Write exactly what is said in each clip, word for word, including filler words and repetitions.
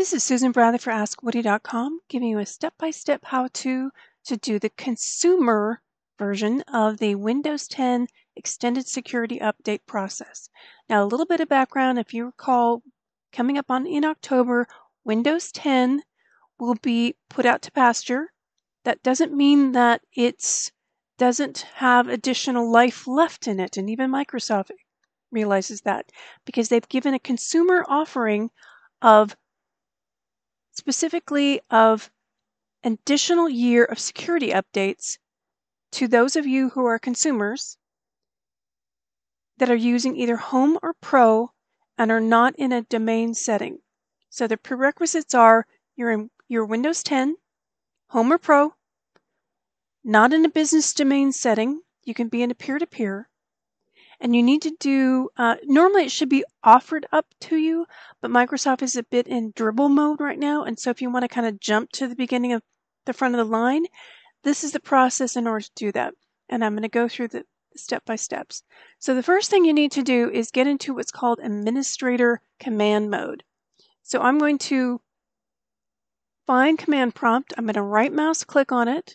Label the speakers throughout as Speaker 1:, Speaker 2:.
Speaker 1: This is Susan Bradley for Ask Woody dot com, giving you a step-by-step how-to to do the consumer version of the Windows ten Extended Security Update process. Now, a little bit of background. If you recall, coming up on in October, Windows ten will be put out to pasture. That doesn't mean that it doesn't have additional life left in it, and even Microsoft realizes that, because they've given a consumer offering of specifically of an additional year of security updates to those of you who are consumers that are using either Home or Pro and are not in a domain setting. So the prerequisites are you're in your Windows ten, Home or Pro, not in a business domain setting. You can be in a peer-to-peer. And you need to do, uh, normally it should be offered up to you, but Microsoft is a bit in dribble mode right now. And so if you want to kind of jump to the beginning of the front of the line, this is the process in order to do that. And I'm going to go through the step-by-steps. So the first thing you need to do is get into what's called administrator command mode. So I'm going to find command prompt. I'm going to right mouse click on it.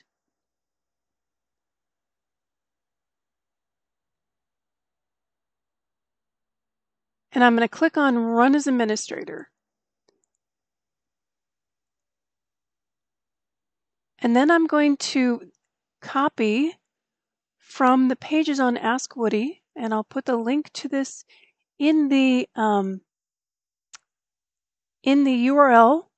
Speaker 1: And I'm going to click on Run as Administrator. And then I'm going to copy from the pages on Ask Woody, and I'll put the link to this in the um, in the U R L.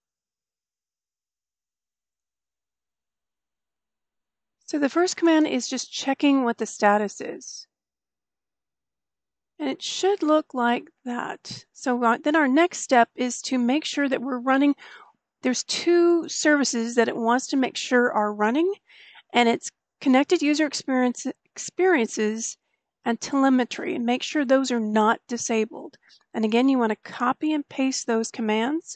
Speaker 1: So the first command is just checking what the status is. And it should look like that. So uh, then our next step is to make sure that we're running. There's two services that it wants to make sure are running, and it's connected user experience, experiences and telemetry, and make sure those are not disabled. And again, you want to copy and paste those commands.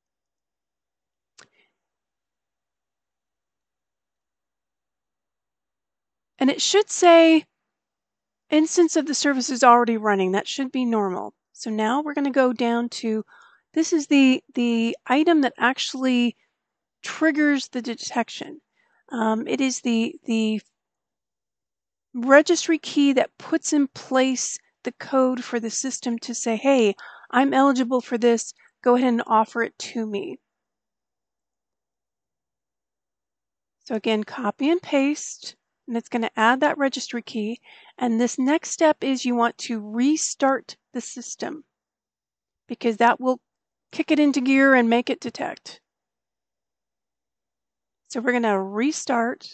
Speaker 1: And it should say instance of the service is already running. That should be normal. So now we're going to go down to, this is the, the item that actually triggers the detection. Um, it is the, the registry key that puts in place the code for the system to say, hey, I'm eligible for this. Go ahead and offer it to me. So again, copy and paste. And it's going to add that registry key. And this next step is you want to restart the system, because that will kick it into gear and make it detect. So we're going to restart.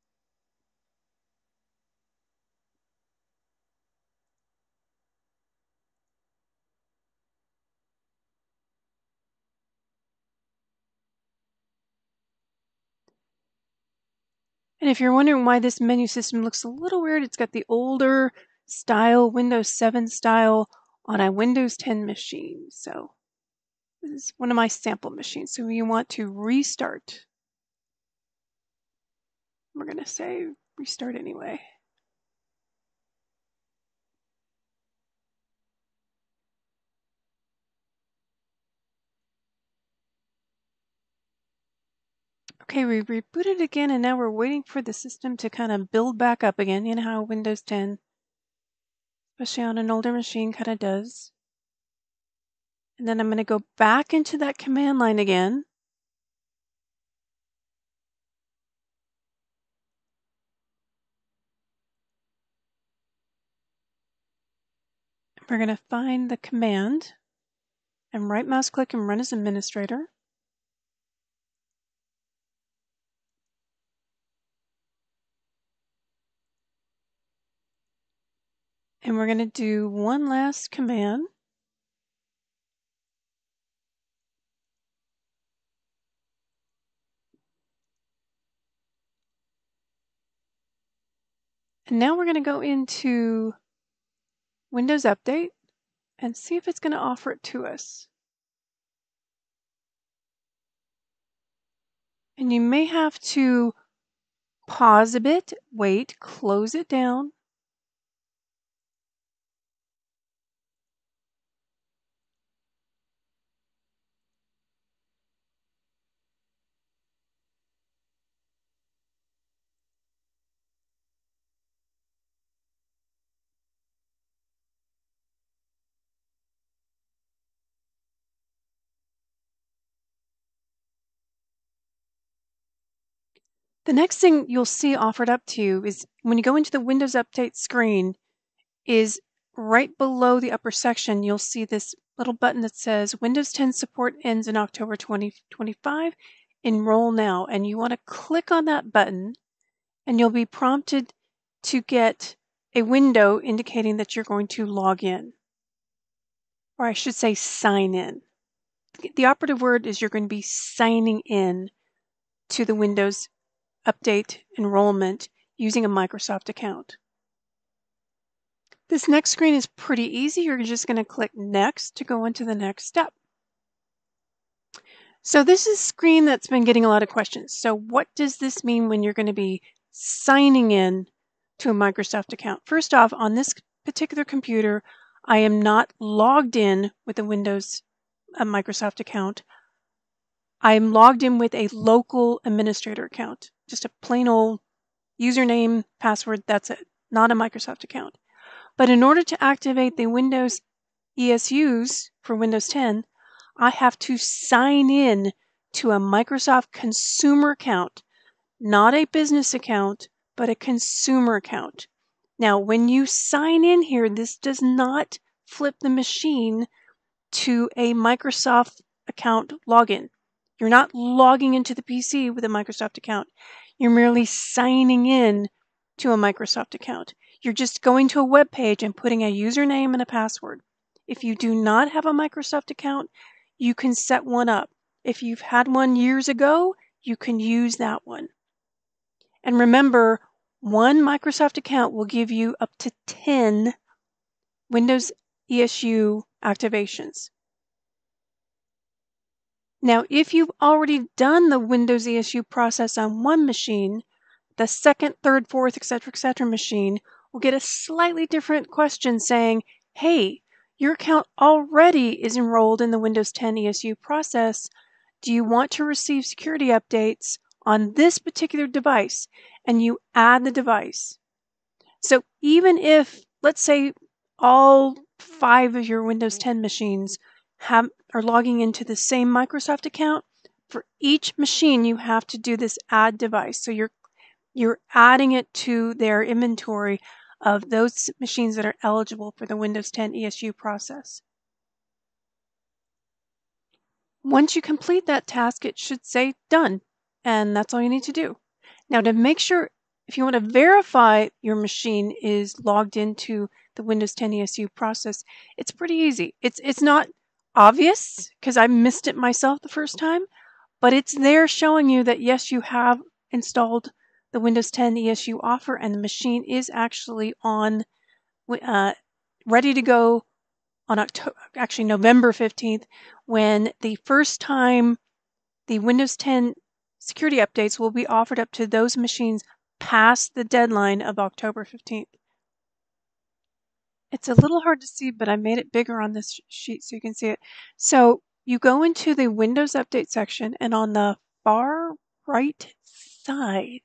Speaker 1: And if you're wondering why this menu system looks a little weird, it's got the older style, Windows seven style on a Windows ten machine. So this is one of my sample machines. So you want to restart. We're going to say restart anyway. Okay, we rebooted again, and now we're waiting for the system to kind of build back up again. You know how Windows ten, especially on an older machine, kind of does. And then I'm going to go back into that command line again. We're going to find the command and right mouse click and Run as Administrator. And we're going to do one last command. And now we're going to go into Windows Update and see if it's going to offer it to us. And you may have to pause a bit, wait, close it down. The next thing you'll see offered up to you is when you go into the Windows Update screen is right below the upper section, you'll see this little button that says Windows ten support ends in October twenty twenty-five. Enroll now. And you want to click on that button and you'll be prompted to get a window indicating that you're going to log in. Or I should say sign in. The operative word is you're going to be signing in to the Windows Update enrollment using a Microsoft account. This next screen is pretty easy. You're just going to click Next to go into the next step. So this is a screen that's been getting a lot of questions. So what does this mean when you're going to be signing in to a Microsoft account? First off, on this particular computer, I am not logged in with a Windows a Microsoft account. I'm logged in with a local administrator account, just a plain old username, password, that's it, not a Microsoft account. But in order to activate the Windows E S Us for Windows ten, I have to sign in to a Microsoft consumer account, not a business account, but a consumer account. Now, when you sign in here, this does not flip the machine to a Microsoft account login. You're not logging into the P C with a Microsoft account. You're merely signing in to a Microsoft account. You're just going to a web page and putting a username and a password. If you do not have a Microsoft account, you can set one up. If you've had one years ago, you can use that one. And remember, one Microsoft account will give you up to ten Windows E S U activations. Now, if you've already done the Windows E S U process on one machine, the second, third, fourth, et cetera, et cetera machine will get a slightly different question saying, hey, your account already is enrolled in the Windows ten E S U process. Do you want to receive security updates on this particular device? And you add the device. So even if, let's say, all five of your Windows ten machines have, are logging into the same Microsoft account, for each machine you have to do this add device. So you're you're adding it to their inventory of those machines that are eligible for the Windows ten E S U process. Once you complete that task, it should say done, and that's all you need to do. Now, to make sure, if you want to verify your machine is logged into the Windows ten E S U process, it's pretty easy. It's, it's not obvious because I missed it myself the first time, but it's there showing you that yes, you have installed the Windows ten E S U offer and the machine is actually on, uh, ready to go on October, actually November fifteenth, when the first time the Windows ten security updates will be offered up to those machines past the deadline of October fifteenth. It's a little hard to see, but I made it bigger on this sheet so you can see it. So you go into the Windows Update section, and on the far right side,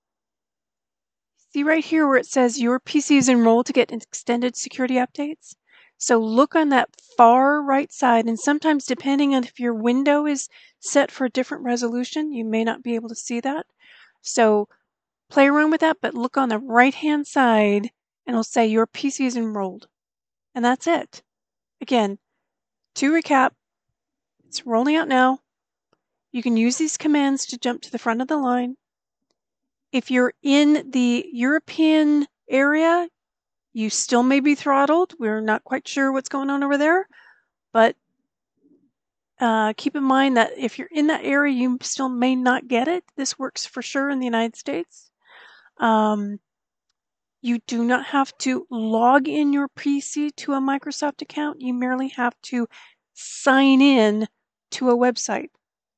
Speaker 1: see right here where it says your P C is enrolled to get extended security updates? So look on that far right side, and sometimes depending on if your window is set for a different resolution, you may not be able to see that. So play around with that, but look on the right-hand side, and it'll say your P C is enrolled. And that's it. Again, to recap, it's rolling out now. You can use these commands to jump to the front of the line. If you're in the European area, you still may be throttled. We're not quite sure what's going on over there, but uh, keep in mind that if you're in that area, you still may not get it. This works for sure in the United States. Um, you do not have to log in your P C to a Microsoft account. You merely have to sign in to a website.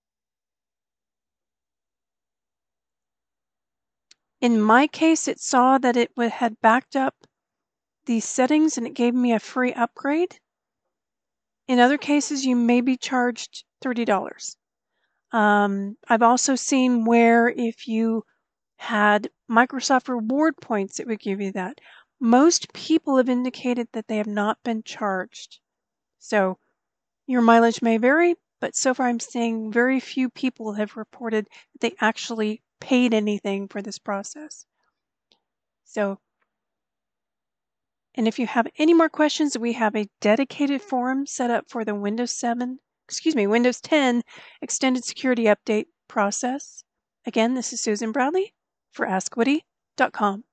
Speaker 1: In my case, it saw that it had backed up these settings and it gave me a free upgrade. In other cases, you may be charged thirty dollars. Um, I've also seen where if you had Microsoft reward points, it would give you that. Most people have indicated that they have not been charged. So your mileage may vary, but so far I'm seeing very few people have reported that they actually paid anything for this process. So, and if you have any more questions, we have a dedicated forum set up for the Windows seven, excuse me, Windows ten Extended Security Update process. Again, this is Susan Bradley for ask woody dot com.